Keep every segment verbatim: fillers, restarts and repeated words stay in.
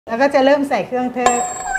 แล้วก็จะเริ่มใส่เครื่องเทศ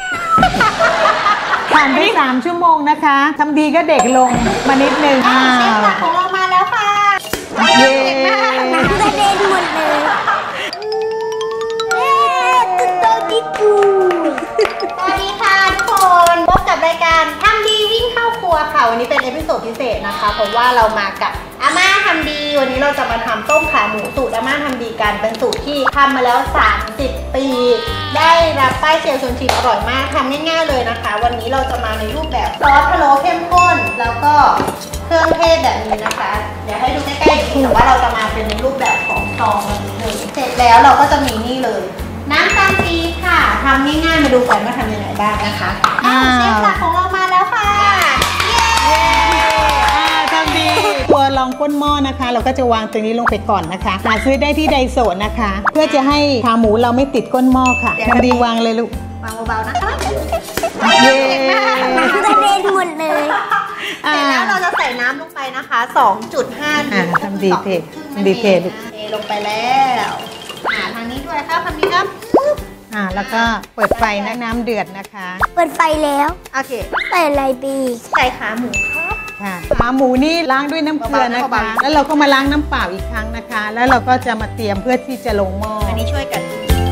ผ่านไปสามชั่วโมงนะคะทำดีก็เด็กลงมานิดนึงอ่าเชฟหลักของเรามาแล้วค่ะเย้น้ำกระเด็นหมดเลยเย้ตุ๊กโตดิกูสวัสดีค่ะทุกคนพบกับรายการทำดีวิ่งเข้าครัวค่ะวันนี้เป็นเอพิโซดพิเศษนะคะเพราะว่าเรามากับอาม่าทำดีวันนี้เราจะมาทำต้มขาหมูสูตรอาม่าทำดีกันเป็นสูตรที่ทำมาแล้วสามสิบปีได้รับป้ายเซียวชวนชิมอร่อยมากทำง่ายๆเลยนะคะวันนี้เราจะมาในรูปแบบซอสพะโล้เข้มข้นแล้วก็เครื่องเทศแบบนี้นะคะเดี๋ยวให้ดูใกล้ๆแต่ว่าเราจะมาเป็นในรูปแบบของซองแบบนี้เลยเสร็จแล้วเราก็จะมีนี่เลยน้ำตาลปี๊บค่ะทำง่ายๆมาดูกันว่าทำยังไงบ้างนะคะอ้าวเชฟหลักของเรามาแล้วค่ะเย้ทำดีตัวรองก้นหม้อนะคะเราก็จะวางตรงนี้ลงไปก่อนนะคะหาซื้อได้ที่ไดโซะนะคะเพื่อจะให้ขาหมูเราไม่ติดก้นหม้อค่ะทำดีวางเลยลูกวางเบาๆนะคะเย้น้ำกระเด็นหมดเลยเสร็จแล้วเราจะใส่น้ำลงไปนะคะ สองจุดห้า ลิตรทำดีเทดีเทลูกเทลงไปแล้วอ่าทางนี้ด้วยค่ะทางนี้ครับอ่าแล้วก็เปิดไฟนะน้ำเดือดนะคะเปิดไฟแล้วโอเคใส่อะไรบีใส่ขาหมูครับค่ะขาหมูนี่ล้างด้วยน้ำเกลือนะคะแล้วเราก็มาล้างน้ำเปล่าอีกครั้งนะคะแล้วเราก็จะมาเตรียมเพื่อที่จะลงหม้ออันนี้ช่วยกัน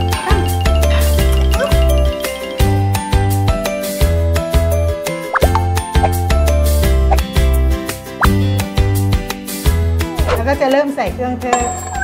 แล้วก็จะเริ่มใส่เครื่องเทศ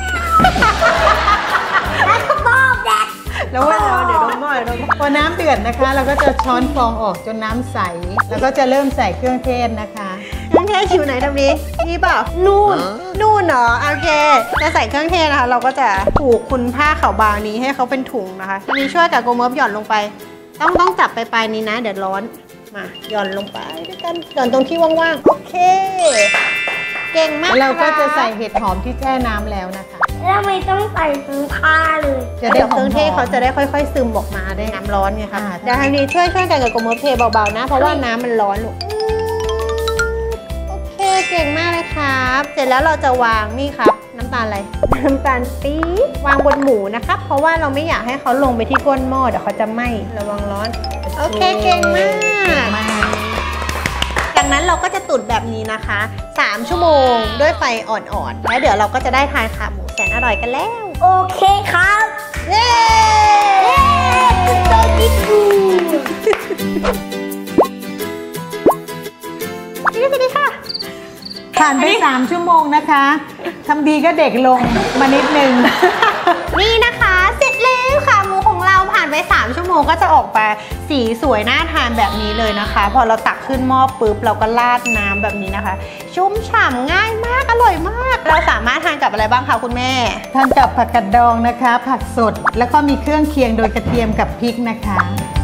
แล้วก็บอกแดดแล้วว่าเราเดี๋ยวลงหม้อเดี๋ยวพอน้ำเดือดนะคะเราก็จะช้อนฟองออกจนน้ำใสแล้วก็จะเริ่มใส่เครื่องเทศนะคะเครื่องเทศอยู่ไหนทำนี้นี่เปล่านู่นนู่นเหรอโอเคจะใส่เครื่องเทศนะคะเราก็จะผูกคุณผ้าขาวบางนี้ให้เขาเป็นถุงนะคะอันนี้ช่วยกับโกเมิร์ฟหย่อนลงไปต้องต้องจับไปปลายนี้นะเดี๋ยวร้อนมาหย่อนลงไปด้วยกันหย่อนตรงที่ว่างๆโอเคเก่งมากเราก็จะใส่เห็ดหอมที่แช่น้ำแล้วนะคะแล้วไม่ต้องใส่ทั้งผ้าเลยจะได้เครื่องเทศเขาจะได้ค่อยๆซึมออกมาได้น้ำร้อนไงคะเดี๋ยวทางนี้ช่วยช่วยกันกับโกโมเทเบาๆนะเพราะว่าน้ำมันร้อนลูกโอเคเก่งมากเลยครับเสร็จแล้วเราจะวางนี่ครับน้ำตาลอะไรน้ำตาลปี๊บวางบนหมูนะครับเพราะว่าเราไม่อยากให้เขาลงไปที่ก้นหม้อเดี๋ยวเขาจะไหม้ระวังร้อนโอเคเก่งมากจากนั้นเราก็จะตุ๋นแบบนี้นะคะสามชั่วโมงด้วยไฟอ่อนๆแล้วเดี๋ยวเราก็จะได้ทานขาหมูแสนอร่อยกันแล้วโอเคครับเย้ตุ๊กโตดิกูนี่ก็ดีค่ะผ่านไปสามชั่วโมงนะคะทำดีก็เด็กลงมานิดนึงนี่นะคะเสร็จแล้วขาหมูของเราผ่านไปสามชั่วโมงก็จะออกมาสีสวยน่าทานแบบนี้เลยนะคะพอเราตักขึ้นหม้อปุ๊บเราก็ราดน้ำแบบนี้นะคะชุ่มฉ่ำง่ายมากอร่อยมากเราสามารถทานกับอะไรบ้างคะคุณแม่ทานกับผักกาดดองนะคะผักสดแล้วก็มีเครื่องเคียงโดยกระเทียมกับพริกนะคะ